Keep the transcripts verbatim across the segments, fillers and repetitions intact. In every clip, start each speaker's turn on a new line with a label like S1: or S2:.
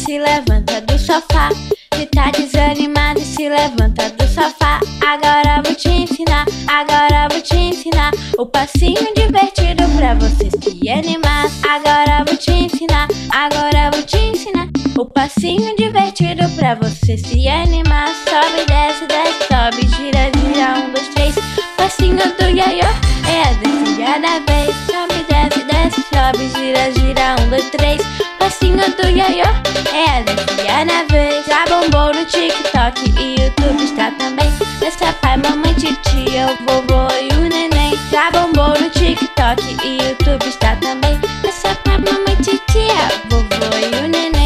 S1: se levanta do sofá. Se tá desanimado, se levanta do sofá. Agora vou te ensinar, agora vou te ensinar o passinho divertido pra você se animar. Agora vou te ensinar, agora vou te ensinar o passinho divertido pra você se animar. Sobe, desce, desce, sobe, gira, gira, um, dois, três. Passinho do ioiô, é a dancinha da vez. Sobe, desce, desce, sobe, gira, gira, um, dois, três. Passinho do ioiô, é a dancinha da vez. Já bombou no TikTok e YouTube está também. Nessa pai, mamãe, titia, o vovô e o neném. Já bombou no TikTok e YouTube está também. Nessa pai, mamãe, titia, o vovô e o neném.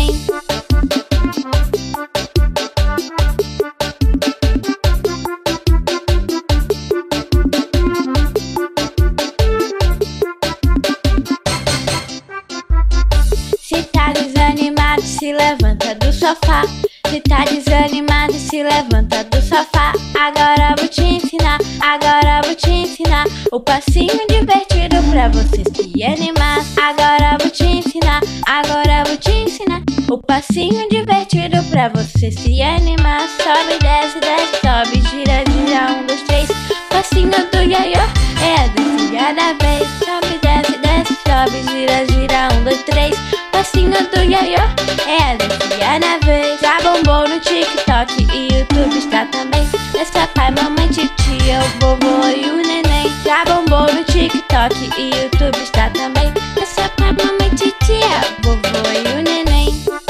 S1: Se tá desanimado, se levanta do sofá. Se tá desanimado, se levanta do sofá. Agora vou te ensinar, agora vou te ensinar o passinho divertido pra você se animar. Agora vou te ensinar, agora vou te ensinar o passinho divertido pra você se animar. Sobe, desce, desce, sobe, gira, gira, um, dois, três. Passinho do ioiô, é a dancinha da vez. Sobe, desce, desce, sobe, gira, gira, um, dois, três. Passinho do ioiô, é a dancinha da vez. Já bombou no TikTok e YouTube está também. Nessa pai, mamãe, titia, o vovô e o neném. Já bombou no TikTok e YouTube está também. Nessa pai, mamãe, titia, o vovô e o neném.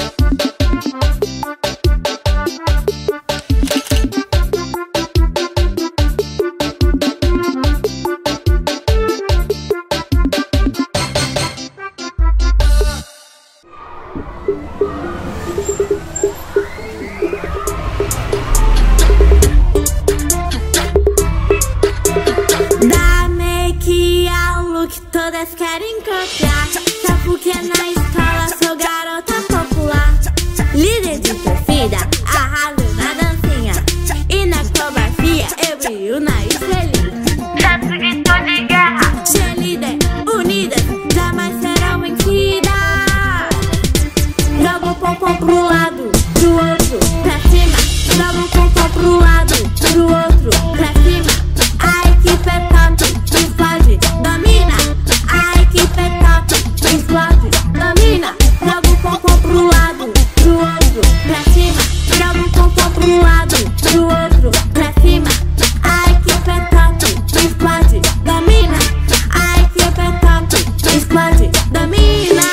S2: Todas querem copiar, só porque na escola sou garota popular. Líder de torcida, arraso na dancinha, e na covardia eu brilho na estrelinha. Tanto grito de guerra, cheerleader, unidas, jamais serão vencidas. Joga o pompom pro lado, pro outro, pra cima. Joga o pompom pro lado, pro outro, pra cima. A equipe é top, explode, domina. A equipe é top, explode, domina. Joga o pompom pro lado, pro outro, pra cima. Joga o pompom pro lado, pro outro, pra cima. A equipe é top, explode, domina. A equipe é top, explode, domina.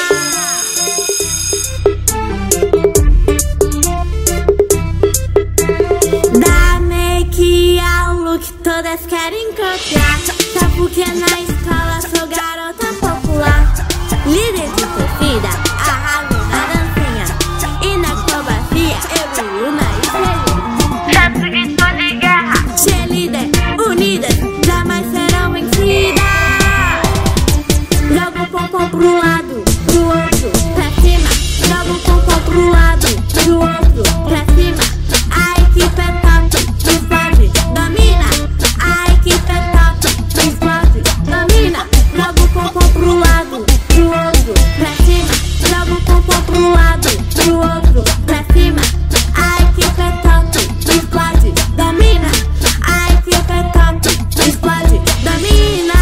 S2: Da make ao look, todas querem copiar, só porque na escola sou garota popular. Líder de torcida, arraso na dancinha, e na covardia eu brilho na estrelinha. Tanto grito de guerra, cheerleader, unidas, jamais serão vencidas. Joga o pompom pro lado, pro outro, pra cima. Joga o pompom pro lado, pro outro, pra cima. A equipe é top, explode, domina. A equipe é top, explode, domina. Joga o pompom pro lado, pro outro, pra cima. Joga o pompom pro lado, pro outro, pra cima. A equipe é top, explode, domina. A equipe é top, explode, domina.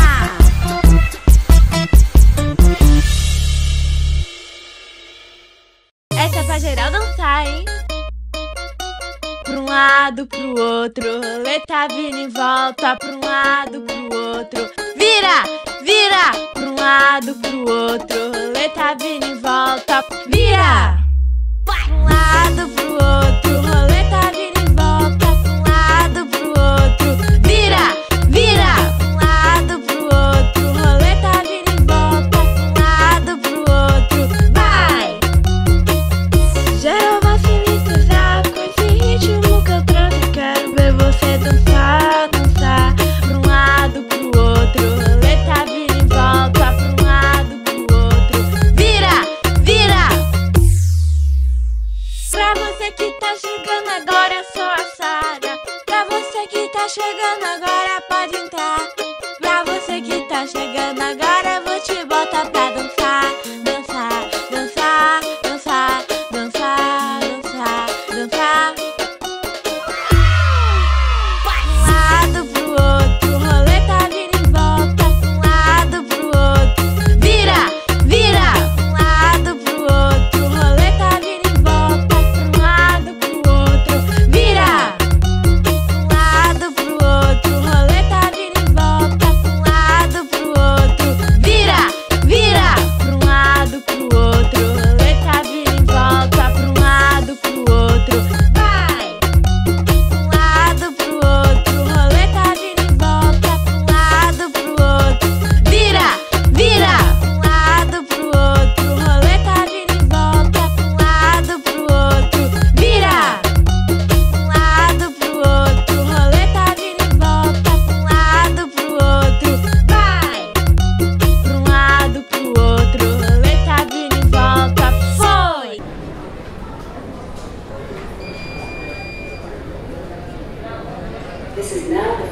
S1: Essa é pra geral dançar, hein? Pra um lado, pro outro, roleta vira e volta. Pra um lado, pro outro, vira, vira. Pra um lado, pro outro, roleta vira e volta. Vira, vai. Pra um lado, pro outro, roleta vira e volta. Pra um lado, pro outro, vira, vira. Pra um lado, pro outro, roleta vira e volta. Pra um lado, pro outro, vai. Geral facilita, sabe, com esse ritmo que eu trouxe. Quero ver você dançar, dançar. Pra um lado, pro outro, roleta vira e volta. Pra um lado, pro outro, vira, vira. Pra você que tá chegando agora, eu sou a Sara. Pra você que tá chegando agora, pode entrar. Pra você que tá chegando agora, eu vou te botar pra dançar, dançar, dançar, dançar, dançar.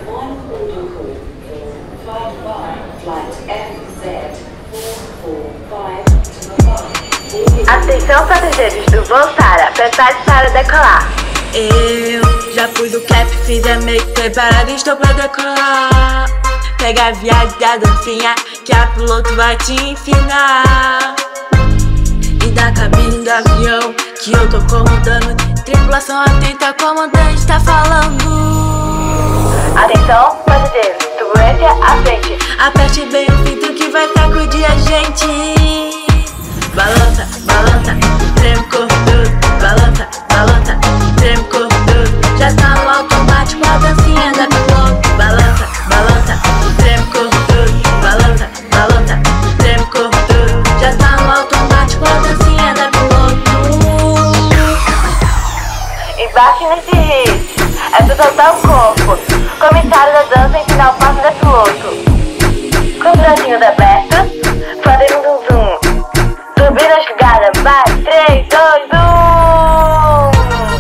S3: Atenção, passageiros do voo Sara, prepare-se para decolar.
S2: Eu já pus o cap, fiz a make, preparado, estou pra decolar. Pega a viagem da dancinha, que a piloto vai te ensinar. E da cabine do avião, que eu tô comandando. Tripulação atenta, comandante tá falando.
S3: Atenção, passageiros, turbulência à frente.
S2: Aperte bem o cinto que vai sacudir a gente. Balança, balança, treme o corpo todo. Balança, balança, treme o corpo todo. Já tá no automático a dancinha da piloto. Balança, balança, treme o corpo todo. Balança, balança, treme o corpo todo. Já tá no automático a dancinha da piloto.
S3: Embarque nesse hit, é pra soltar o corpo. Comissário da dança ensina o passo da piloto. Com os bracinhos abertos, fazendo um zoom. Turbinas ligadas, vai, três, dois, um.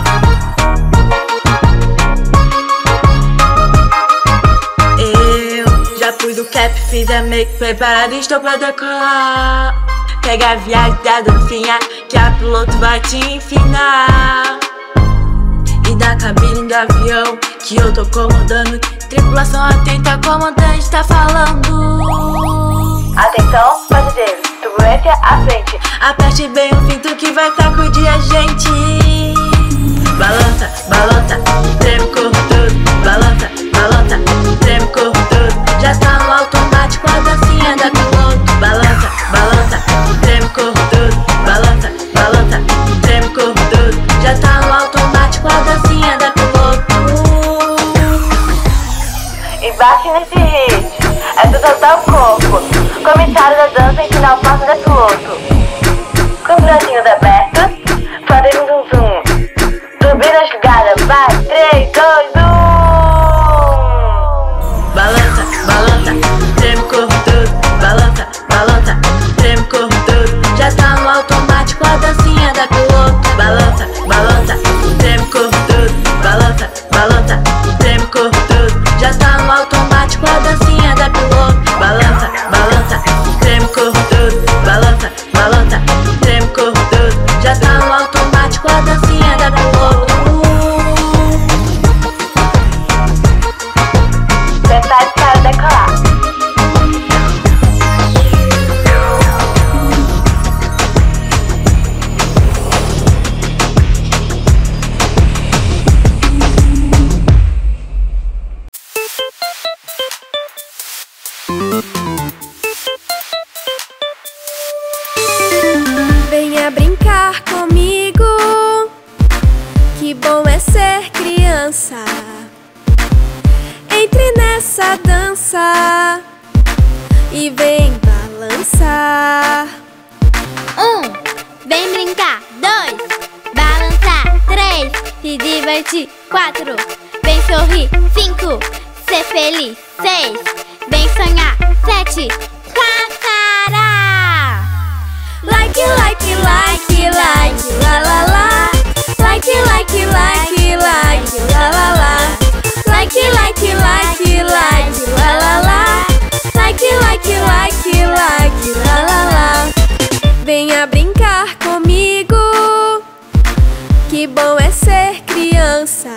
S2: Eu já pus o cap, fiz a make, preparado, estou pra decolar. Pega a viagem da dancinha, que a piloto vai te ensinar. E da cabine do avião, que eu tô comandando. Tripulação atenta, comandante tá falando.
S3: Atenção, passageiros, turbulência à frente.
S2: Aperte bem o cinto que vai sacudir a gente. Balança, balança, treme o corpo todo. Balança, balança, treme o corpo todo. Já tá no automático a dancinha da piloto. Balança, balança, treme o corpo todo. Balança, balança, treme o corpo todo. Já tá no automático a dancinha da piloto.
S3: Embarque nesse hit, é pra soltar o corpo. Comissário da dança ensina o passo da piloto. Com os bracinhos abertos, fazendo um zoom. Turbinas ligadas, vai, três, dois, um.
S2: Balança, balança, treme o corpo todo. Balança, balança, treme o corpo todo. Já tá no automático a dancinha da piloto. Balança, balança, treme o corpo todo. Balança, balança, treme o corpo todo. Já tá no automático a dancinha da piloto. Balança, balança, treme o corpo todo. Balança, balança, treme o corpo todo. Já tá no automático a dancinha da piloto.
S3: Prepare-se para decolar.
S4: Venha brincar comigo, que bom é ser criança. Entre nessa dança e vem balançar.
S1: Um, vem brincar. Dois, balançar. Três, se divertir. Quatro, vem sorrir. Cinco, ser feliz. Seis, vem sonhar. Sete, com a Sara.
S4: Like, like, like, like, la la la. Like, like, like, like, la la la. Like, like, like, like, la la la. Like, like, like, like, la la la. Venha brincar comigo, que bom é ser criança.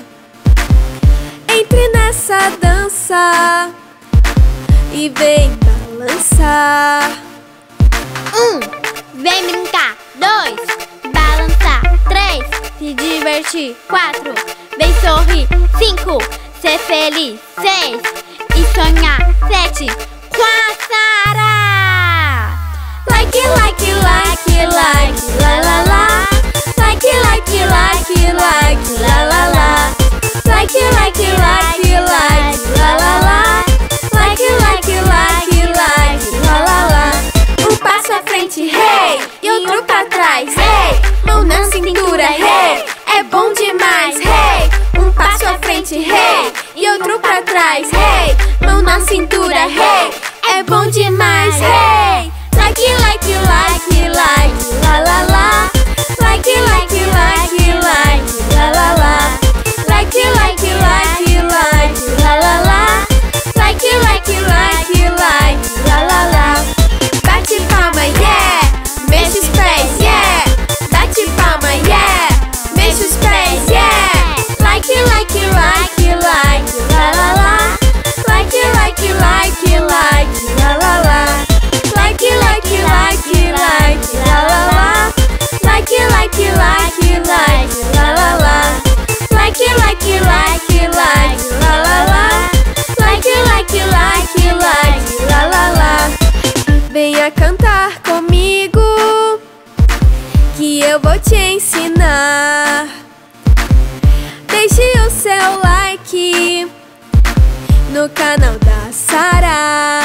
S4: Entre nessa dança e vem balançar.
S1: Um, vem brincar. Dois, balançar. Três, se divertir. Quatro, vem sorrir. Cinco, ser feliz. Seis, e sonhar. Sete, com a Sara.
S4: Like, like, like, like, la la la. Like, like, like, like, la la la. Like, like, like, like, la la la. Like, like, like, like, la la la. Um passo à frente, hey, e outro pra trás, hey. Mão na cintura, hey, é bom demais, hey. Um passo à frente, hey, e outro pra trás, hey. Mão na cintura, hey, é bom demais, hey. Like, like, like, like, la la la. Like, like, like, like, la la la. Like, like, like, like, la la la. cantar comigo, que eu vou te ensinar. Deixe o seu like no canal da Sara.